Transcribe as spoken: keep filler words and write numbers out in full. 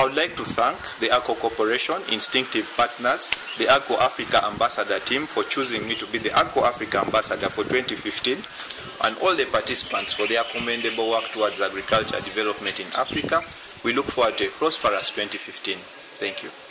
I would like to thank the ACO Corporation, Instinctive Partners, the ACO Africa Ambassador team for choosing me to be the ACO Africa Ambassador for twenty fifteen, and all the participants for their commendable work towards agriculture development in Africa. We look forward to a prosperous twenty fifteen. Thank you.